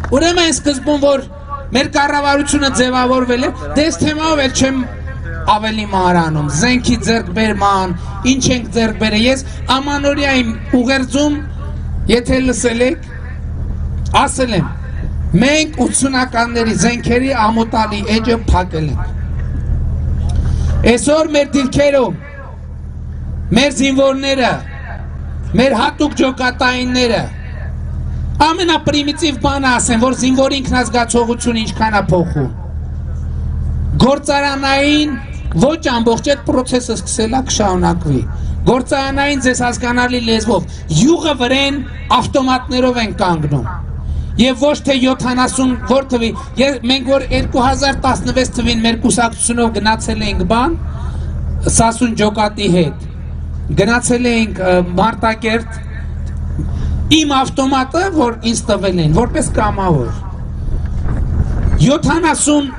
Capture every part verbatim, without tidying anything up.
ուրեմն այն սկզբում որ մեր կառավարությունը ձևավորվել է, դες թեմայով էլ չեմ ավելի մանրանում, զենքի ձեռքբերման, ինչ ենք ձեռք բերել, ես ամանորյա իմ ուղերձում, եթե լսել եք, ասել եմ, մենք ութսունականների զենքերի ամոթալի էջը փակել ենք։ Այսօր մեր դիրքերում, մեր զինվորները, մեր հատուկ ջոկատայինները, ամենապրիմիտիվ բանը ասեն, որ զինվորի ինքնազգացողությունը ինչքան է փոխում։ Գործարանային ոչ ամբողջ այդ պրոցեսը սկսել է կշարունակվի։ Գործարանային ձեզ հասկանալի լեզվով յուղը վրեն ավտոմատներով են կանգնում։ Եվ ոչ թե յոթանասուն որ թվի, մենք որ երկու հազար տասնվեց թվին մեր կուսակցությունով գնացել էինք բան, Սասուն ջոկատի հետ, գնացել էինք Մարտակերտ, իմ ավտոմատը, որ ինձ տվել են, որպես կամավոր, յոթանասուն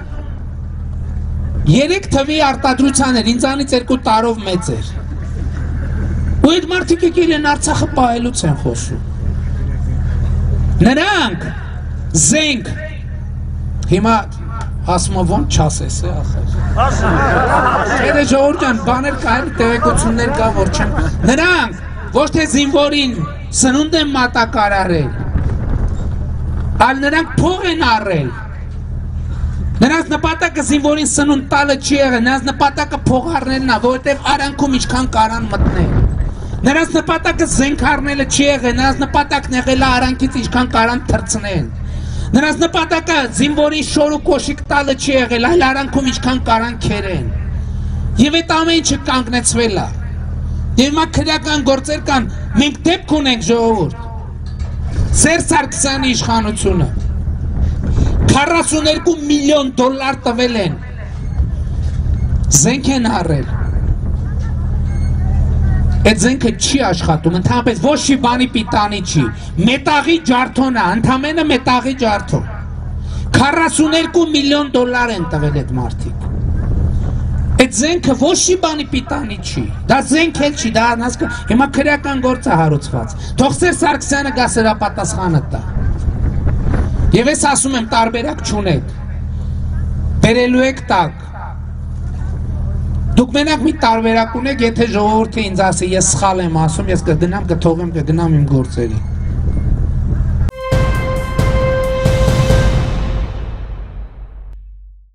երեք թվի արտադրության էր, ինձանից երկու տարով մեծ էր։ Ու այդ մարդիկ եկել են Արցախը պահելուց են խոսում։ Նրանք զենք, հիմա ասում ոնց չասես է ախր։ Չէ ժողովուրդ ջան, բաներ կան, տեղեկություններ կա, որ չեմ։ Նրանք ոչ թե զինվորին սնունդ են մատակարարել, այլ նրանք փող են առել։ Նրանց նպատակը զինվորին սնունդ տալը չի եղել, նրանց նպատակը փող առնելն է, որովհետև արանքում ինչքան կարան մտնել։ Նրանց նպատակը զենք առնելը չի եղել, նրանց նպատակն եղել է արանքից ինչքան կարան թռցնել։ Նրանց նպատակը զինվորին շոր ու կոշիկ տալը չի եղել, այլ արանքում ինչքան կարան քերեն։ Եվ այդ ամեն ինչը կանգնեցվել է։ Եվ հիմա քրեական գործեր կան, մենք դեպք ունենք ժողովուրդ։ Սերժ Սարգսյանի իշխանությունը քառասուներկու միլիոն դոլար տվել են, զենք են առել, այդ զենքը չի աշխատում, ընդհանրապես ոչ մի բանի պիտանի չի, մետաղի ջարդոն է, ընդամենը մետաղի ջարդոն, քառասուներկու միլիոն դոլար են տվել այդ մարդիկ, այդ զենքը ոչ մի բանի պիտանի չի, դա զենք էլ չի, դա հիմա քրեական գործ է հարուցված, թող Սերժ Սարգսյանը գա սրա պատասխանը տա։ Եվ ես ասում եմ տարբերակ չունեք, բերելու եք տակ, դուք մենակ մի տարբերակ ունեք, եթե ժողովուրդը ինձ ասի, ես սխալ եմ ասում, ես կգնամ, կթողեմ, կգնամ իմ գործերի։